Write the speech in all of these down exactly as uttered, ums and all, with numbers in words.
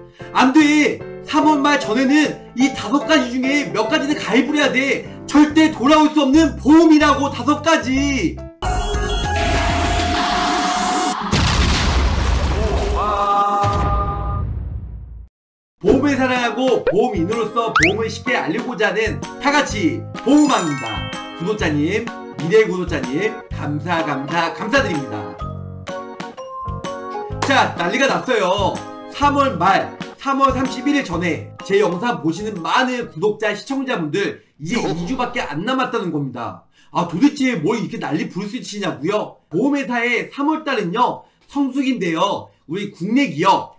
안 돼! 삼월 말 전에는 이 다섯 가지 중에 몇 가지는 가입을 해야 돼. 절대 돌아올 수 없는 보험이라고 다섯 가지. 보험을 사랑하고 보험인으로서 보험을 쉽게 알리고자 하는 타같이 보험왕입니다. 구독자님, 미래 구독자님 감사 감사 감사드립니다. 자, 난리가 났어요. 삼월 말 삼월 삼십일일 전에 제 영상 보시는 많은 구독자 시청자분들 이제 이 주밖에 안 남았다는 겁니다. 아, 도대체 뭘 이렇게 난리 부르스치냐고요? 보험회사의 삼월달은요 성수기인데요, 우리 국내 기업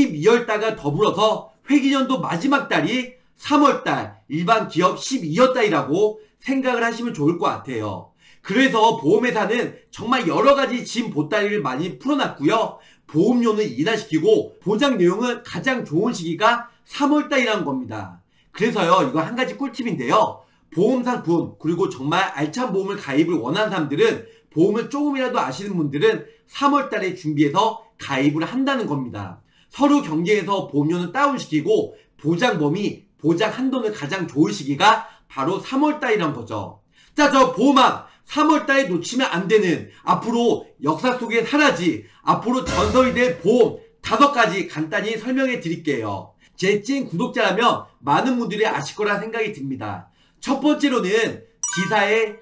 십이월달과 더불어서 회기년도 마지막 달이 삼월달, 일반 기업 십이월달이라고 생각을 하시면 좋을 것 같아요. 그래서 보험회사는 정말 여러가지 짐 보따리를 많이 풀어놨고요, 보험료는 인하시키고 보장 내용은 가장 좋은 시기가 삼월달이라는 겁니다. 그래서요, 이거 한 가지 꿀팁인데요, 보험 상품 그리고 정말 알찬 보험을 가입을 원하는 사람들은, 보험을 조금이라도 아시는 분들은 삼월달에 준비해서 가입을 한다는 겁니다. 서류 경쟁에서 보험료는 다운시키고 보장 범위, 보장 한도는 가장 좋은 시기가 바로 삼월달이란 거죠. 자, 저 보험왕 삼월달에 놓치면 안 되는, 앞으로 역사 속에 사라질, 앞으로 전설이 될 보험 다섯 가지 간단히 설명해 드릴게요. 제 찐 구독자라면 많은 분들이 아실 거라 생각이 듭니다. 첫 번째로는 D사의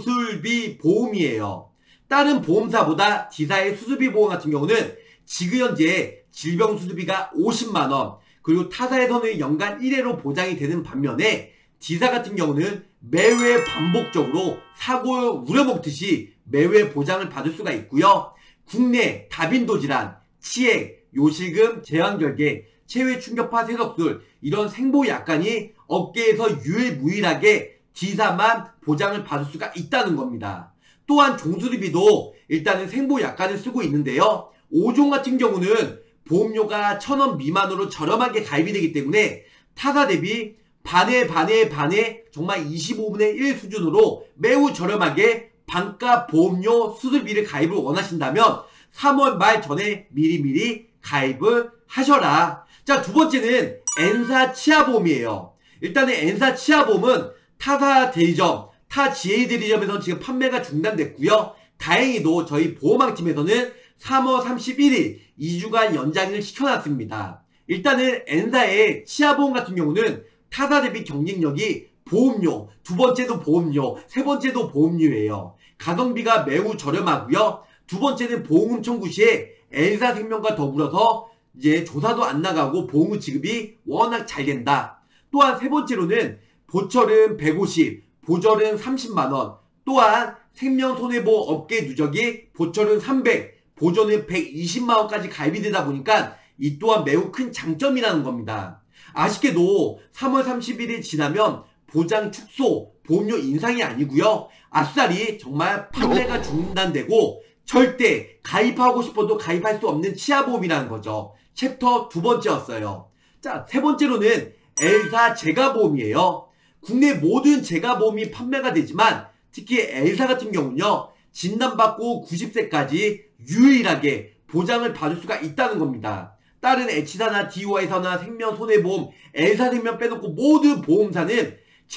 수술비 보험이에요. 다른 보험사보다 D사의 수술비 보험 같은 경우는 지금 현재 질병 수술비가 오십만 원, 그리고 타사에서는 연간 일 회로 보장이 되는 반면에 D사 같은 경우는 매회 반복적으로 사고를 우려먹듯이 매회 보장을 받을 수가 있고요. 국내 다빈도 질환, 치액, 요실금, 제왕절개, 체외 충격파 세석술, 이런 생보약관이 업계에서 유일무이하게 D사만 보장을 받을 수가 있다는 겁니다. 또한 종수리비도 일단은 생보약관을 쓰고 있는데요, 오 종 같은 경우는 보험료가 천 원 미만으로 저렴하게 가입이 되기 때문에 타사 대비 반에 반에 반에 정말 이십오분의 일 수준으로 매우 저렴하게 반가 보험료 수술비를 가입을 원하신다면 삼월 말 전에 미리미리 가입을 하셔라. 자, 두 번째는 N사 치아보험이에요. 일단은 N사 치아보험은 타사 대리점, 타 지에이 대리점에서 지금 판매가 중단됐고요. 다행히도 저희 보험왕팀에서는 삼월 삼십일일 이 주간 연장을 시켜놨습니다. 일단은 N사의 치아보험 같은 경우는 타사 대비 경쟁력이 보험료, 두 번째도 보험료, 세 번째도 보험료예요. 가성비가 매우 저렴하고요. 두 번째는 보험금 청구 시에 N사생명과 더불어서 이제 조사도 안 나가고 보험금 지급이 워낙 잘 된다. 또한 세 번째로는 보철은 백오십, 보절은 삼십만 원, 또한 생명손해보험 업계 누적이 보철은 삼백, 보조는 백이십만 원까지 가입이 되다 보니까 이 또한 매우 큰 장점이라는 겁니다. 아쉽게도 삼월 삼십일일 지나면 보장 축소, 보험료 인상이 아니고요, 아싸리 정말 판매가 중단되고 절대 가입하고 싶어도 가입할 수 없는 치아보험이라는 거죠. 챕터 두 번째였어요. 자, 세 번째로는 L사 재가보험이에요. 국내 모든 재가보험이 판매가 되지만 특히 L사 같은 경우는요, 진단받고 구십 세까지 유일하게 보장을 받을 수가 있다는 겁니다. 다른 H사나 디오아이사나 생명손해보험, L사생명 빼놓고 모든 보험사는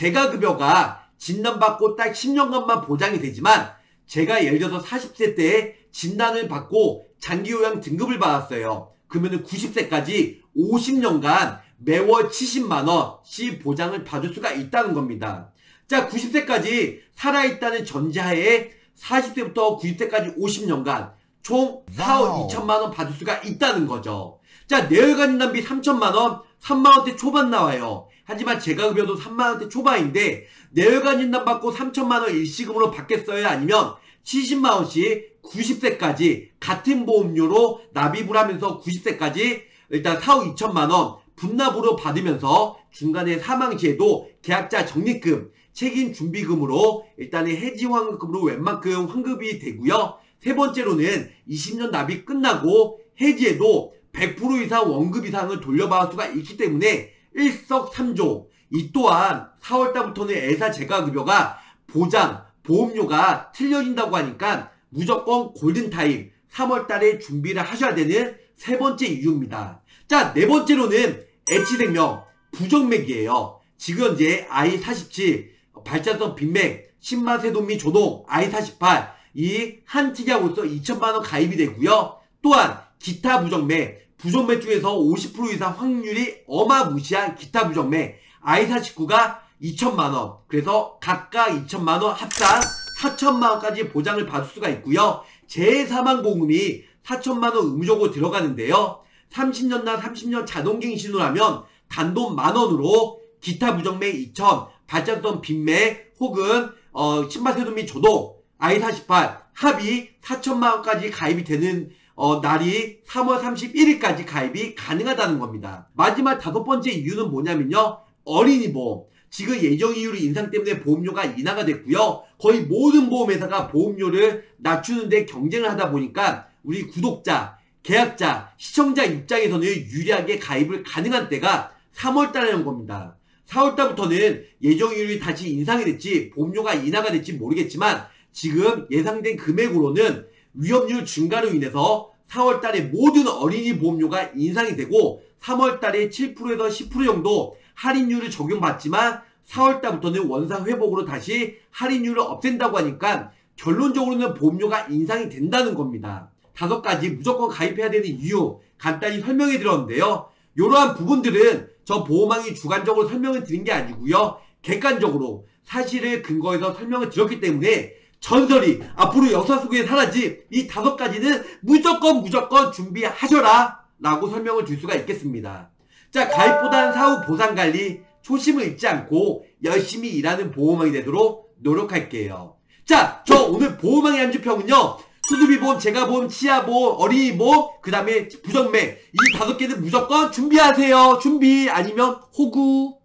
재가급여가 진단받고 딱 십 년간만 보장이 되지만, 제가 예를 들어서 사십 세 때 진단을 받고 장기요양 등급을 받았어요. 그러면 구십 세까지 오십 년간 매월 칠십만 원씩 보장을 받을 수가 있다는 겁니다. 자, 구십 세까지 살아있다는 전제하에 사십 세부터 구십 세까지 오십 년간 총 사억 이천만 원 받을 수가 있다는 거죠. 자, 뇌혈관 진단비 삼천만 원, 삼만 원대 초반 나와요. 하지만 재가급여도 삼만 원대 초반인데 뇌혈관 진단 받고 삼천만 원 일시금으로 받겠어요? 아니면 칠십만 원씩 구십 세까지 같은 보험료로 납입을 하면서 구십 세까지 일단 사억 이천만 원 분납으로 받으면서 중간에 사망 시에도 계약자 적립금, 책임 준비금으로 일단은 해지 환급금으로 웬만큼 환급이 되고요. 세 번째로는 이십 년 납입 끝나고 해지에도 백 퍼센트 이상 원급 이상을 돌려받을 수가 있기 때문에 일석삼조. 이 또한 사월달부터는 L사 재가급여가 보장, 보험료가 틀려진다고 하니까 무조건 골든타임 삼월달에 준비를 하셔야 되는 세 번째 이유입니다. 자, 자, 네 번째로는 H생명 부정맥이에요. 지금 현재 아이 사십칠, 발자성 빈맥, 심마세도 및 조동 아이 사십팔 이 한 특약으로서 이천만 원 가입이 되고요. 또한 기타 부정맥, 부정맥 중에서 오십 퍼센트 이상 확률이 어마무시한 기타 부정맥 아이 사십구가 이천만 원, 그래서 각각 이천만 원 합산 사천만 원까지 보장을 받을 수가 있고요. 재사망보험이 사천만 원 의무적으로 들어가는데요. 삼십 년나 삼십 년 자동갱신을 하면 단돈 만 원으로 기타 부정맥 이천, 발자성 빈맥 혹은 어, 심마세도 및 조동 아이 사십팔 합이 사천만 원까지 가입이 되는 어, 날이 삼월 삼십일일까지 가입이 가능하다는 겁니다. 마지막 다섯 번째 이유는 뭐냐면요. 어린이 보험. 지금 예정이율 인상 때문에 보험료가 인하가 됐고요. 거의 모든 보험회사가 보험료를 낮추는데 경쟁을 하다 보니까 우리 구독자, 계약자, 시청자 입장에서는 유리하게 가입을 가능한 때가 삼월달이라는 겁니다. 사월달부터는 예정이율이 다시 인상이 됐지 보험료가 인하가 될지 모르겠지만 지금 예상된 금액으로는 위험률 증가로 인해서 사월달에 모든 어린이 보험료가 인상이 되고 삼월달에 칠 퍼센트에서 십 퍼센트 정도 할인율을 적용받지만 사월달부터는 원상 회복으로 다시 할인율을 없앤다고 하니까 결론적으로는 보험료가 인상이 된다는 겁니다. 다섯 가지 무조건 가입해야 되는 이유 간단히 설명해 드렸는데요. 이러한 부분들은 저 보험왕이 주관적으로 설명을 드린 게 아니고요. 객관적으로 사실을 근거해서 설명을 드렸기 때문에 전설이 앞으로 역사 속에 사라질 이 다섯 가지는 무조건 무조건 준비하셔라 라고 설명을 줄 수가 있겠습니다. 자, 가입보다는 사후 보상관리 초심을 잃지 않고 열심히 일하는 보험왕이 되도록 노력할게요. 자, 저 오늘 보험왕의 한 주평은요. 수두비보험, 재가보험, 치아보험, 어린이보험, 그 다음에 부정맥 이 다섯 개는 무조건 준비하세요. 준비 아니면 호구.